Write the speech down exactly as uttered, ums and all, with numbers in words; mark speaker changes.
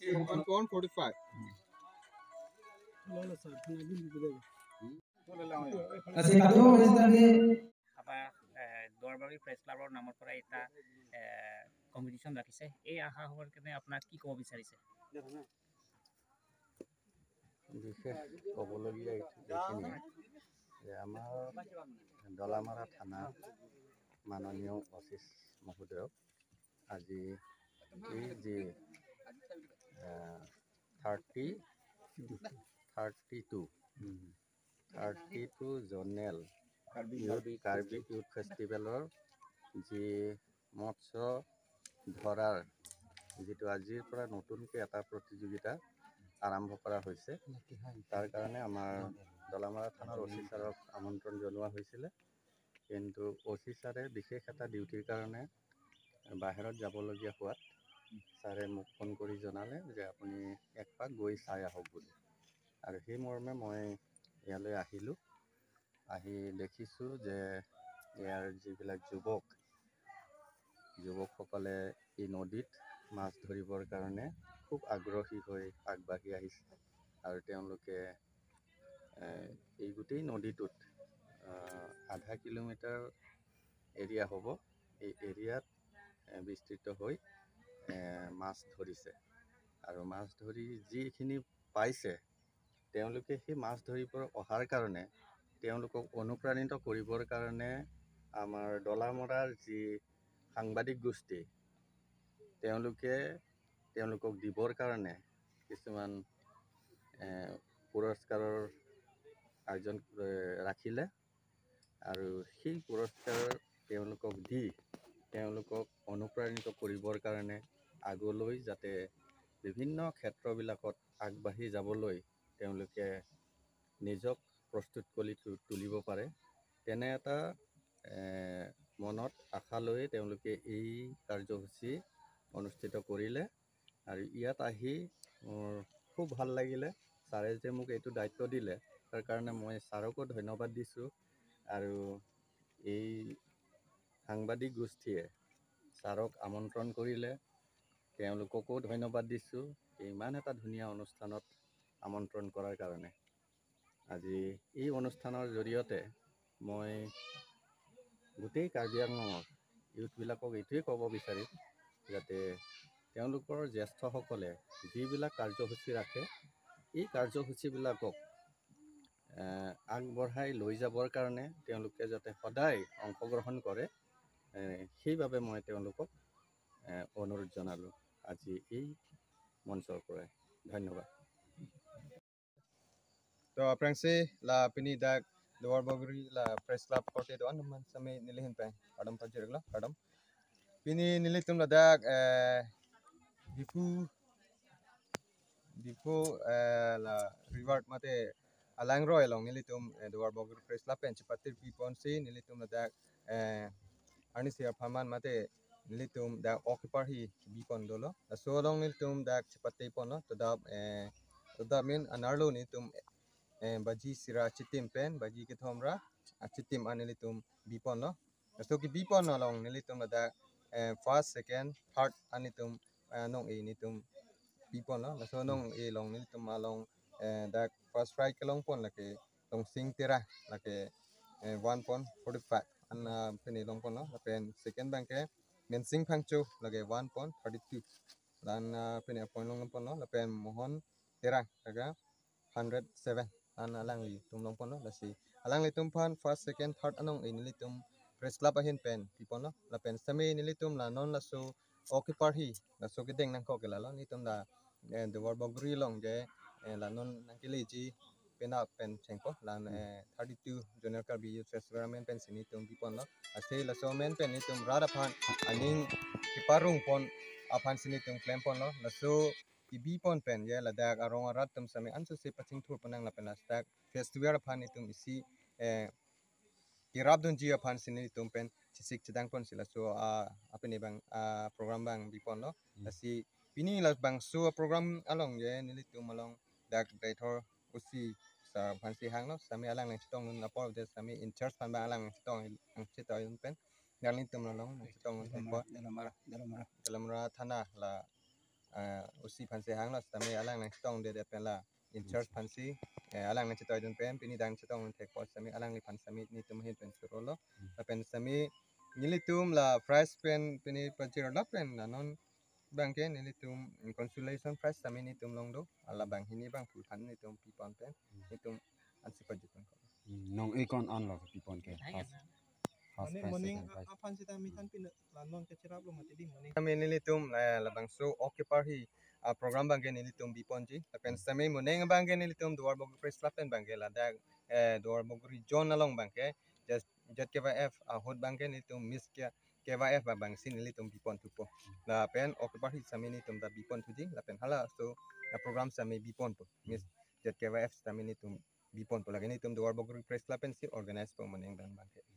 Speaker 1: one pound forty-five.
Speaker 2: Así que todo está bien.
Speaker 3: Apa Duarbagori Press Club নামৰ পৰা এটা competition ৰাখিছে এই আশা হোৱাৰ কাৰণে আপোনাক কি ক'ব বিচাৰিছে
Speaker 4: বিশেষ ক'বলগীয়া এইখিনিয়ে যে আমাৰ দলামাৰা থানা মাননীয় অচিচ মহোদয়ক আজি এই যে thirty thirty two thirty two জনেল কাৰ্বি ইউথ ফেষ্টিভেলৰ যি মৎস্য ধৰাৰ যিটো আজিৰ পৰা নতুনকৈ এটা প্ৰতিযোগিতা আৰম্ভ কৰা হৈছে তাৰ কাৰণে আমাৰ দলামাৰা থানাৰ অচি ছাৰক আমন্ত্ৰণ জনোৱা হৈছিলে কিন্তু অচি ছাৰে বিশেষ এটা ডিউটিৰ কাৰণে বাহিৰত যাবলগীয়া হোৱাত ছাৰে মোক ফোন কৰি জনালে যে আপুনি একপাক গৈ চাই আহক বুলি আৰু সেই মৰ্মে মই ইয়ালৈ আহিলোঁ আহি দেখিছোঁ যে ইয়াৰ যিবিলাক যুৱক যুৱকসকলে এই নদীত মাছ ধৰিবৰ কাৰণে খুব আগ্ৰহী হৈ আগবাঢ়ি আহিছে আৰু তেওঁলোকে এই গোটেই নদীটোত আধা কিলোমিটাৰ এৰিয়া হ'ব এই এৰিয়াত বিস্তৃত হৈ মাছ ধৰিছে আৰু মাছ ধৰি যিখিনি পাইছে তেওঁলোকে সেই মাছ ধৰিবৰ অহাৰ কাৰণে তেওঁলোকক অনুপ্ৰাণিত কৰিবৰ কাৰণে আমাৰ দলামৰাৰ যি সাংবাদিক গোষ্ঠী তেওঁলোকে তেওঁলোকক দিবৰ কাৰণে কিছুমান পুৰস্কাৰৰ আয়োজন ৰাখিলে আৰু সেই পুৰস্কাৰ তেওঁলোকক দি তেওঁলোকক অনুপ্ৰাণিত কৰিবৰ কাৰণে আগলৈ যাতে বিভিন্ন ক্ষেত্ৰবিলাকত আগবাঢ়ি যাবলৈ তেওঁলোকে নিজক প্ৰস্তুত কৰি তুলিব পাৰে তেনে এটা মনত আশা লৈ তেওঁলোকে এই কাৰ্যসূচী অনুষ্ঠিত কৰিলে আৰু ইয়াত আহি মোৰ খুব ভাল লাগিলে ছাৰে যে মোক এইটো দায়িত্ব দিলে তাৰ কাৰণে মই ছাৰকো ধন্যবাদ দিছোঁ আৰু এই সাংবাদিক গোষ্ঠীয়ে ছাৰক আমন্ত্ৰণ কৰিলে তেওঁলোককো ধন্যবাদ দিছোঁ ইমান এটা ধুনীয়া অনুষ্ঠানত আমন্ত্ৰণ কৰাৰ কাৰণে আজি এই অনুষ্ঠানৰ জৰিয়তে মই গোটেই কাৰ্বি আংলঙৰ ইউথবিলাকক এইটোৱে ক'ব বিচাৰিম যাতে তেওঁলোকৰ জ্যেষ্ঠসকলে যিবিলাক কাৰ্যসূচী ৰাখে এই কাৰ্যসূচীবিলাকক আগবঢ়াই লৈ যাবৰ কাৰণে তেওঁলোকে যাতে সদায় অংশগ্ৰহণ কৰে সেইবাবে মই তেওঁলোকক অনুৰোধ জনালোঁ আজি এই মঞ্চৰ পৰাই ধন্যবাদ
Speaker 1: তো aprangsi la pini dak Duarbagori la press club korte doan man same nilihin pe adam pajir la adam pini nilitum la dak difu difu la reward mate alang roy long nilitum Duarbagori press club pen cepatir pipon si nilitum la dak ani sia paman mate nilitum dak kaparhi bipon dolo so long nilitum dak cepate pon no tadap tadap min anarlo nilitum baji sira chitim pen baji ke thomra chitim anilitum bipon no so ki bipon no long nilitum da first second third anitum nong e nitum bipon no so nong e long nilitum malong da first prize ke long pon la ke long sing tera la ke one point four five an peni long pon no la pen second bank ke men sing phangchu la ke one point three two dan peni point long pon no la pen mohon tera ka one hundred seven an alang li tum long pon no la si alang li tum pan first second third anong in li tum press club ahin pen pipon no la pen same ni li tum la non la so kaparhi la so ke deng nang ko ke la ni tum da Duarbagori long je la non nang ke li ji pen up pen chengko la thirty two junior karbi youth festival men pen sini tum pipon no ase la so men pen ni tum rada pan aning kiparung pon apan sini tum klem pon no la so kebi pon pen ya la dak arong arat tum same ansu se paching thur panang la pen dak festival pan itum isi kirab dun ji pan sini tum pen chisik chidang pon sila so apeni bang program bang bipon no asi pini la bang so program along ye nili tum along dak daitor usi sa pan si hang no sami alang nang chitong na por de sami in church pan bang alang chitong ang chitong pen daling tum along chitong pen po dalam ra dalam ra thana la usi pansi hang la stame alang nang stong de de pen la in charge pansi alang nang chitoy dun pen pini dang chitong tek pos sami alang ni pan sami ni tum hin pen surolo pen sami nilitum la price pen pini pajir la pen nanon bangke nilitum consolation prize sami nitum longdo ala bang hini bang pul pan nitum pipon pen nitum ansi pajutun
Speaker 5: nong ikon on lo pipon ke
Speaker 2: Mane morning apan sita mitan pin lanon ke cirap lo mati ding morning.
Speaker 1: kami nilitum la bang so kaparhi program bangke nilitum bipon ji pen sami morning bangke nilitum Duarbagori press club pen bangke la dak Duarbagori John along bangke just jat keba f hot bangke nilitum miss kya keba f bang sin nilitum bipon tupo la pen kaparhi sami nitum da bipon tuji la pen hala so program sami bipon po miss jat keba f sami nitum bipon po lagi nitum Duarbagori press club pen si organize po morning bangke